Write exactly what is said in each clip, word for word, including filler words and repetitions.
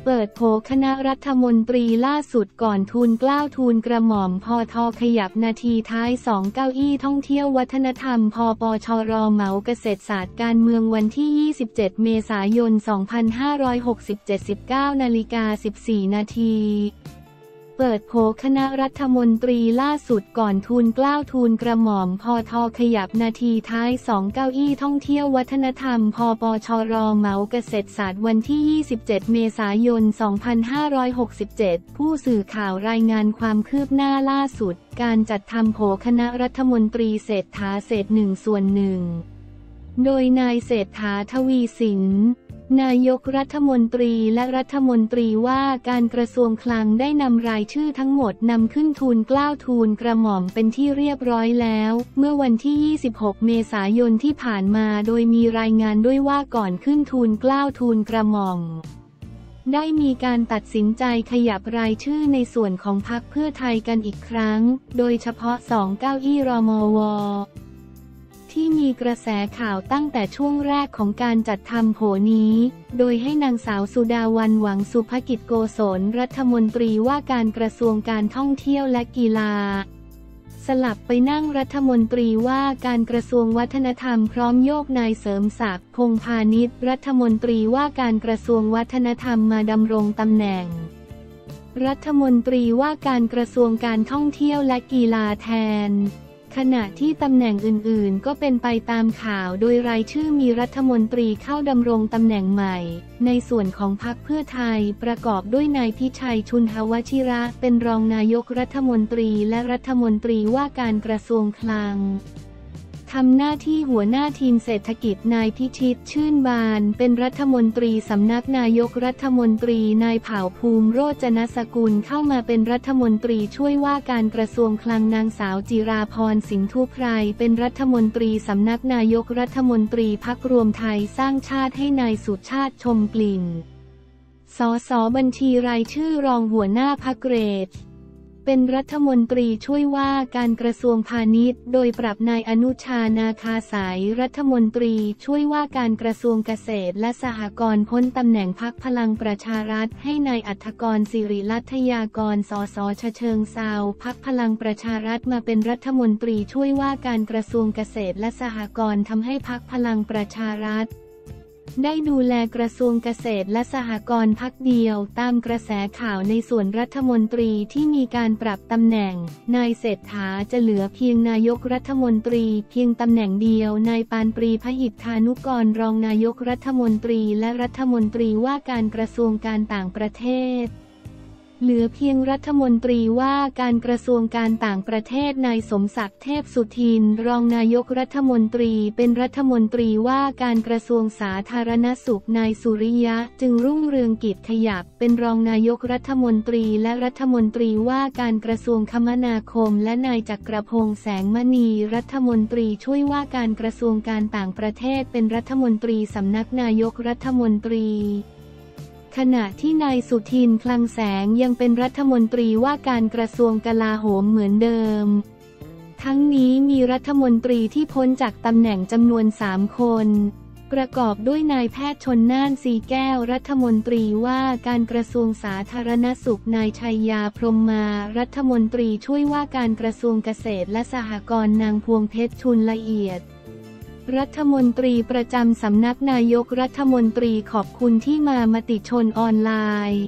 เปิดโผคณะรัฐมนตรีล่าสุดก่อนทูลเกล้าทูลกระหม่อมพทขยับนาทีท้ายสองเก้าอี้ท่องเที่ยววัฒนธรรมพปชรเหมาเกษตรศาสตร์การเมืองวันที่ยี่สิบเจ็ดเมษายนสองพันห้าร้อยหกสิบเจ็ด สิบเก้านาฬิกาสิบสี่นาทีเปิดโผคณะรัฐมนตรีล่าสุดก่อนทูลเกล้าทูลกระหม่อมพทขยับนาทีท้ายสองเก้าอี้ท่องเที่ยววัฒนธรรมพปชรเหมาเกษตรศาสตร์วันที่ยี่สิบเจ็ดเมษายนสองพันห้าร้อยหกสิบเจ็ดผู้สื่อข่าวรายงานความคืบหน้าล่าสุดการจัดทำโผคณะรัฐมนตรีเศรษฐาเศษหนึ่งส่วนหนึ่งโดยนายเศรษฐาทวีสินนายกรัฐมนตรีและรัฐมนตรีว่าการกระทรวงคลังได้นำรายชื่อทั้งหมดนำขึ้นทูลเกล้าทูลกระหม่อมเป็นที่เรียบร้อยแล้วเมื่อวันที่ยี่สิบหกเมษายนที่ผ่านมาโดยมีรายงานด้วยว่าก่อนขึ้นทูลเกล้าทูลกระหม่อมได้มีการตัดสินใจขยับรายชื่อในส่วนของพรรคเพื่อไทยกันอีกครั้งโดยเฉพาะสองเก้าอี้รมวที่มีกระแสข่าวตั้งแต่ช่วงแรกของการจัดทำโผนี้โดยให้นางสาวสุดาวันหวังสุภกิจโกศลรัฐมนตรีว่าการกระทรวงการท่องเที่ยวและกีฬาสลับไปนั่งรัฐมนตรีว่าการกระทรวงวัฒนธรรมพร้อมโยกนายเสริมศักดิ์พงษ์พาณิชย์รัฐมนตรีว่าการกระทรวงวัฒนธรรมมาดำรงตำแหน่งรัฐมนตรีว่าการกระทรวงการท่องเที่ยวและกีฬาแทนขณะที่ตำแหน่งอื่นๆก็เป็นไปตามข่าวโดยรายชื่อมีรัฐมนตรีเข้าดำรงตำแหน่งใหม่ในส่วนของพรรคเพื่อไทยประกอบด้วยนายพิชัยชุนหวชิระเป็นรองนายกรัฐมนตรีและรัฐมนตรีว่าการกระทรวงคลังทำหน้าที่หัวหน้าทีมเศรษฐกิจนายพิชิตชื่นบานเป็นรัฐมนตรีสำนักนายกรัฐมนตรีนายเผ่าภูมิโรจนสกุลเข้ามาเป็นรัฐมนตรีช่วยว่าการกระทรวงคลังนางสาวจิราพรสิงธุไพรเป็นรัฐมนตรีสำนักนายกรัฐมนตรีพรรครวมไทยสร้างชาติให้นายสุชาติชมกลิ่นสสบัญชีรายชื่อรองหัวหน้าพรรคเรดเป็นรัฐมนตรีช่วยว่าการกระทรวงพาณิชย์โดยปรับนายอนุชานาคาสายรัฐมนตรีช่วยว่าการกระทรวงเกษตรและสหกรณ์พ้นตำแหน่งพรรคพลังประชารัฐให้นายอัฐกรสิริลัทยากรสสฉะเชิงเทราพรรคพลังประชารัฐมาเป็นรัฐมนตรีช่วยว่าการกระทรวงเกษตรและสหกรณ์ทำให้พรรคพลังประชารัฐได้ดูแลกระทรวงเกษตรและสหกรณ์พรรคเดียวตามกระแสข่าวในส่วนรัฐมนตรีที่มีการปรับตำแหน่งนายเศรษฐาจะเหลือเพียงนายกรัฐมนตรีเพียงตำแหน่งเดียวนายปานปรีพหิทธานุกรรองนายกรัฐมนตรีและรัฐมนตรีว่าการกระทรวงการต่างประเทศเหลือเพียงรัฐมนตรีว่าการกระทรวงการต่างประเทศนายสมศักดิ์เทพสุทินรองนายกรัฐมนตรีเป็นรัฐมนตรีว่าการกระทรวงสาธารณสุขนายสุริยะจึงรุ่งเรืองกิจขยับเป็นรองนายกรัฐมนตรีและรัฐมนตรีว่าการกระทรวงคมนาคมและนายจักรพงษ์แสงมณีรัฐมนตรีช่วยว่าการกระทรวงการต่างประเทศเป็นรัฐมนตรีสำนักนายกรัฐมนตรีขณะที่นายสุทินคลังแสงยังเป็นรัฐมนตรีว่าการกระทรวงกลาโหมเหมือนเดิมทั้งนี้มีรัฐมนตรีที่พ้นจากตำแหน่งจำนวนสามคนประกอบด้วยนายแพทย์ชลน่านสีแก้วรัฐมนตรีว่าการกระทรวงสาธารณสุขนายชัยยาพรหมมารัฐมนตรีช่วยว่าการกระทรวงเกษตรและสหกรณ์นางพวงเพชรชุนละเอียดรัฐมนตรีประจำสำนักนายกรัฐมนตรีขอบคุณที่มามติชนออนไลน์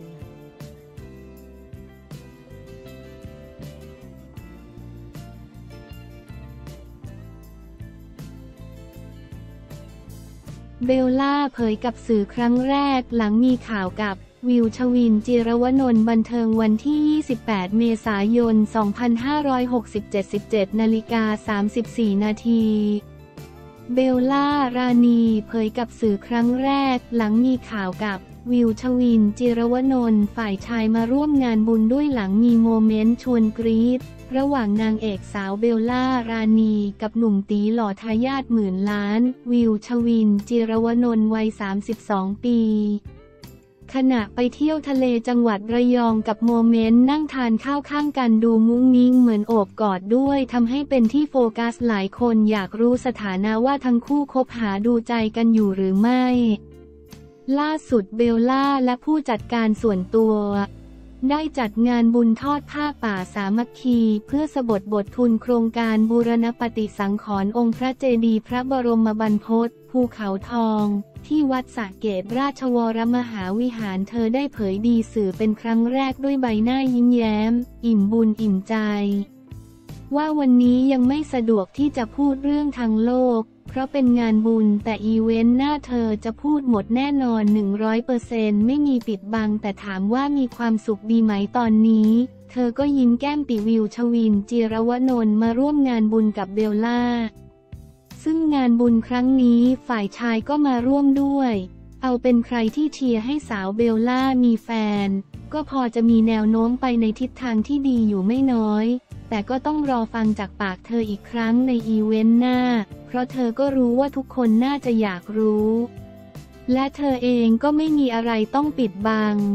เบลล่าเผยกับสื่อครั้งแรกหลังมีข่าวกับวิวชวินจิรวนนท์บันเทิงวันที่ยี่สิบแปดเมษายนสองพันห้าร้อยหกสิบเจ็ด สิบเจ็ดนาฬิกาสามสิบสี่นาทีเบลล่ารานีเผยกับสื่อครั้งแรกหลังมีข่าวกับวิวชวินจิรวนนท์ฝ่ายชายมาร่วมงานบุญด้วยหลังมีโมเมนต์ชวนกรี๊ดระหว่างนางเอกสาวเบลล่ารานีกับหนุ่มตีหล่อทายาทหมื่นล้านวิวชวินจิรวนนท์วัยสามสิบสองปีขณะไปเที่ยวทะเลจังหวัดระยองกับโมเมนต์นั่งทานข้าวข้างกันดูมุ้งมิ้งเหมือนโอบกอดด้วยทำให้เป็นที่โฟกัสหลายคนอยากรู้สถานะว่าทั้งคู่คบหาดูใจกันอยู่หรือไม่ล่าสุดเบลล่าและผู้จัดการส่วนตัวได้จัดงานบุญทอดผ้าป่าสามัคคีเพื่อสบทบททุนโครงการบูรณปฏิสังขรณ์องค์พระเจดีย์พระบรมบรรพตภูเขาทองที่วัดสระเกษราชวรมหาวิหารเธอได้เผยดีสื่อเป็นครั้งแรกด้วยใบหน้ายิ้มแย้มอิ่มบุญอิ่มใจว่าวันนี้ยังไม่สะดวกที่จะพูดเรื่องทางโลกเพราะเป็นงานบุญแต่อีเวนต์หน้าเธอจะพูดหมดแน่นอน หนึ่งร้อยเปอร์เซ็นต์ ไม่มีปิดบังแต่ถามว่ามีความสุขดีไหมตอนนี้เธอก็ยิ้มแก้มปิวิวชวินจิรวนนท์มาร่วมงานบุญกับเบลล่าซึ่งงานบุญครั้งนี้ฝ่ายชายก็มาร่วมด้วยเอาเป็นใครที่เชียร์ให้สาวเบลล่ามีแฟนก็พอจะมีแนวโน้มไปในทิศทางที่ดีอยู่ไม่น้อยแต่ก็ต้องรอฟังจากปากเธออีกครั้งในอีเวนต์หน้าเพราะเธอก็รู้ว่าทุกคนน่าจะอยากรู้และเธอเองก็ไม่มีอะไรต้องปิดบัง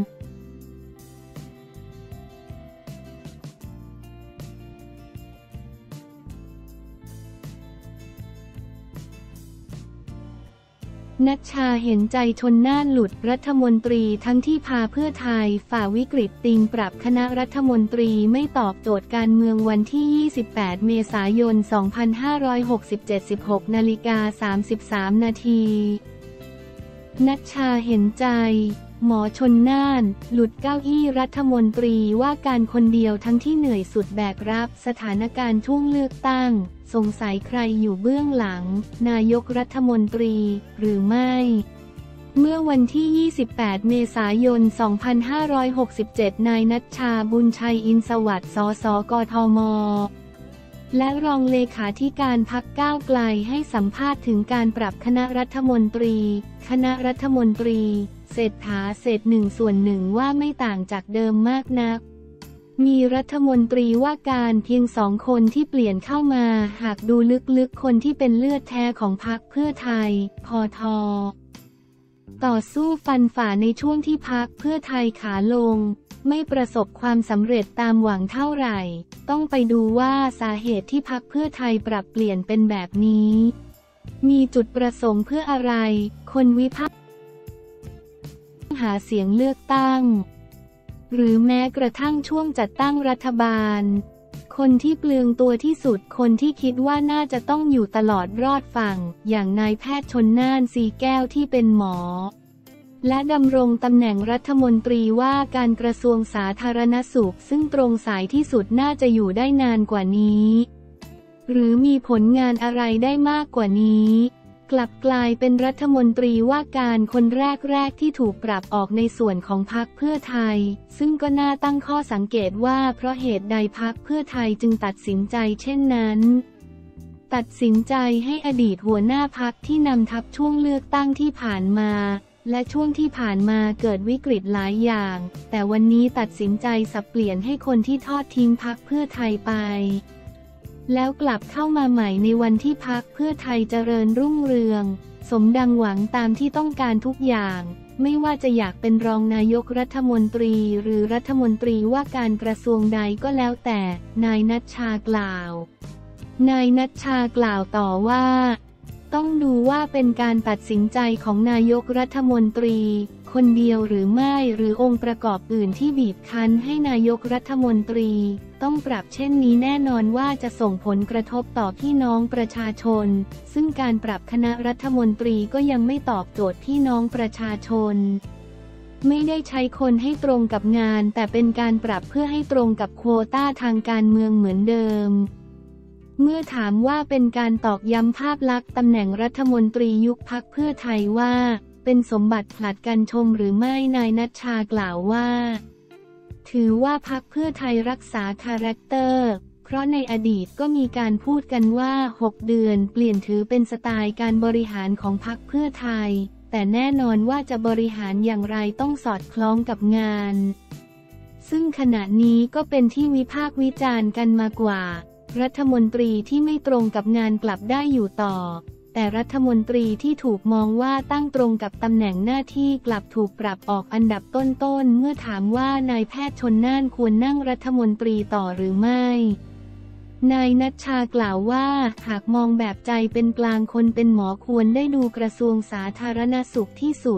นัชชาเห็นใจชนน่านหลุดรัฐมนตรีทั้งที่พาเพื่อไทยฝ่าวิกฤตติงปรับคณะรัฐมนตรีไม่ตอบโจทย์การเมืองวันที่ยี่สิบแปดเมษายนสองพันห้าร้อยหกสิบเจ็ด สิบหกนาฬิกาสามสิบสามนาทีนัชชาเห็นใจหมอชนน่านหลุดเก้าอี้รัฐมนตรีว่าการคนเดียวทั้งที่เหนื่อยสุดแบกรับสถานการณ์ช่วงเลือกตั้งสงสัยใครอยู่เบื้องหลังนายกรัฐมนตรีหรือไม่เมื่อวันที่ยี่สิบแปดเมษายนสองพันห้าร้อยหกสิบเจ็ดนายนัชชาบุญชัยอินทร์สวัสดิ์สสกทมและรองเลขาธิการพรรคก้าวไกลให้สัมภาษณ์ถึงการปรับคณะรัฐมนตรีคณะรัฐมนตรีเศรษฐาเศษหนึ่งส่วนหนึ่งว่าไม่ต่างจากเดิมมากนักมีรัฐมนตรีว่าการเพียงสองคนที่เปลี่ยนเข้ามาหากดูลึกๆคนที่เป็นเลือดแท้ของพรรคเพื่อไทยพท.ต่อสู้ฟันฝ่าในช่วงที่พรรคเพื่อไทยขาลงไม่ประสบความสำเร็จตามหวังเท่าไหร่ต้องไปดูว่าสาเหตุที่พรรคเพื่อไทยปรับเปลี่ยนเป็นแบบนี้มีจุดประสงค์เพื่ออะไรคนวิพากษ์หาเสียงเลือกตั้งหรือแม้กระทั่งช่วงจัดตั้งรัฐบาลคนที่เปลืองตัวที่สุดคนที่คิดว่าน่าจะต้องอยู่ตลอดรอดฝั่งอย่างนายแพทย์ชลน่านสีแก้วที่เป็นหมอและดำรงตำแหน่งรัฐมนตรีว่าการกระทรวงสาธารณสุขซึ่งตรงสายที่สุดน่าจะอยู่ได้นานกว่านี้หรือมีผลงานอะไรได้มากกว่านี้กลับกลายเป็นรัฐมนตรีว่าการคนแรกๆที่ถูกปรับออกในส่วนของพรรคเพื่อไทยซึ่งก็น่าตั้งข้อสังเกตว่าเพราะเหตุใดพรรคเพื่อไทยจึงตัดสินใจเช่นนั้นตัดสินใจให้อดีตหัวหน้าพรรคที่นำทัพช่วงเลือกตั้งที่ผ่านมาและช่วงที่ผ่านมาเกิดวิกฤตหลายอย่างแต่วันนี้ตัดสินใจสับเปลี่ยนให้คนที่ทอดทิ้งพรรคเพื่อไทยไปแล้วกลับเข้ามาใหม่ในวันที่พรรคเพื่อไทยเจริญรุ่งเรืองสมดังหวังตามที่ต้องการทุกอย่างไม่ว่าจะอยากเป็นรองนายกรัฐมนตรีหรือรัฐมนตรีว่าการกระทรวงใดก็แล้วแต่นายนัชชากล่าวนายนัชชากล่าวต่อว่าต้องดูว่าเป็นการตัดสินใจของนายกรัฐมนตรีคนเดียวหรือไม่หรือองค์ประกอบอื่นที่บีบคั้นให้นายกรัฐมนตรีต้องปรับเช่นนี้แน่นอนว่าจะส่งผลกระทบต่อพี่น้องประชาชนซึ่งการปรับคณะรัฐมนตรีก็ยังไม่ตอบโจทย์พี่น้องประชาชนไม่ได้ใช้คนให้ตรงกับงานแต่เป็นการปรับเพื่อให้ตรงกับโควต้าทางการเมืองเหมือนเดิมเมื่อถามว่าเป็นการตอกย้ำภาพลักษณ์ตำแหน่งรัฐมนตรียุคพรรคเพื่อไทยว่าเป็นสมบัติผลัดกันชมหรือไม่นายนัชชากล่าวว่าถือว่าพรรคเพื่อไทยรักษาคาแรคเตอร์เพราะในอดีตก็มีการพูดกันว่าหกเดือนเปลี่ยนถือเป็นสไตล์การบริหารของพรรคเพื่อไทยแต่แน่นอนว่าจะบริหารอย่างไรต้องสอดคล้องกับงานซึ่งขณะนี้ก็เป็นที่วิพากษ์วิจารณ์กันมากว่ารัฐมนตรีที่ไม่ตรงกับงานกลับได้อยู่ต่อแต่รัฐมนตรีที่ถูกมองว่าตั้งตรงกับตำแหน่งหน้าที่กลับถูกปรับออกอันดับต้นๆเมื่อถามว่านายแพทย์ชลน่านควรนั่งรัฐมนตรีต่อหรือไม่นายนัชชากล่าวว่าหากมองแบบใจเป็นกลางคนเป็นหมอควรได้ดูกระทรวงสาธารณสุขที่สุดเพ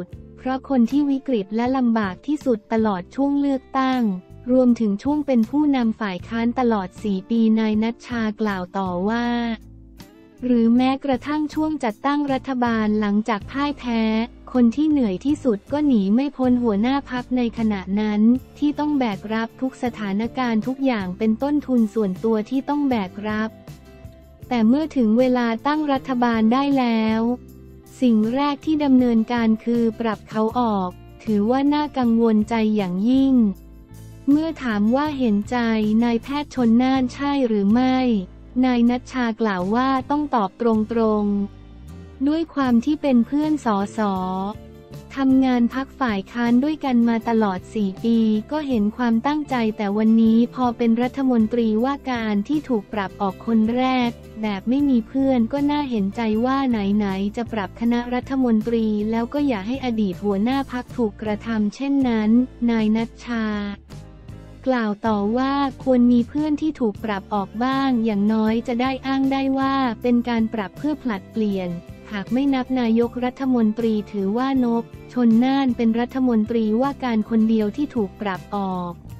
เพราะคนที่วิกฤตและลำบากที่สุดตลอดช่วงเลือกตั้งรวมถึงช่วงเป็นผู้นำฝ่ายค้านตลอดสี่ปีนายณัชชากล่าวต่อว่าหรือแม้กระทั่งช่วงจัดตั้งรัฐบาลหลังจากพ่ายแพ้คนที่เหนื่อยที่สุดก็หนีไม่พ้นหัวหน้าพรรคในขณะนั้นที่ต้องแบกรับทุกสถานการณ์ทุกอย่างเป็นต้นทุนส่วนตัวที่ต้องแบกรับแต่เมื่อถึงเวลาตั้งรัฐบาลได้แล้วสิ่งแรกที่ดำเนินการคือปรับเขาออกถือว่าน่ากังวลใจอย่างยิ่งเมื่อถามว่าเห็นใจนายแพทย์ชลน่านใช่หรือไม่นายณัชชากล่าวว่าต้องตอบตรงๆด้วยความที่เป็นเพื่อนสสทำงานพรรคฝ่ายค้านด้วยกันมาตลอดสี่ปีก็เห็นความตั้งใจแต่วันนี้พอเป็นรัฐมนตรีว่าการที่ถูกปรับออกคนแรกแบบไม่มีเพื่อนก็น่าเห็นใจว่าไหนๆจะปรับคณะรัฐมนตรีแล้วก็อย่าให้อดีตหัวหน้าพรรคถูกกระทำเช่นนั้นนายณัชชากล่าวต่อว่าควรมีเพื่อนที่ถูกปรับออกบ้างอย่างน้อยจะได้อ้างได้ว่าเป็นการปรับเพื่อผลัดเปลี่ยนหากไม่นับนายกรัฐมนตรีถือว่านพชลน่านเป็นรัฐมนตรีว่าการคนเดียวที่ถูกปรับออก